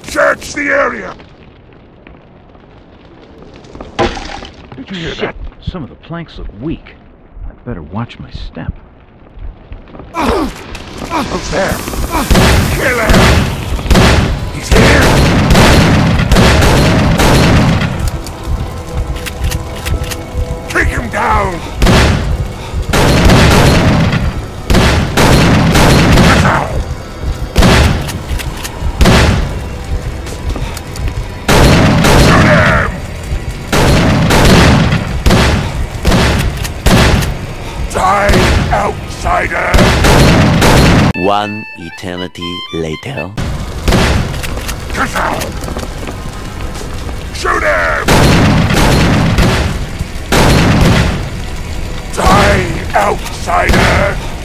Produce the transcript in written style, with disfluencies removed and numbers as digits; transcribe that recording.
Search the area! Did you hear that? Some of the planks look weak. I'd better watch my step. Who's there? Kill him! He's here! Take him down! Outsider! One eternity later. Shoot him! Die, outsider!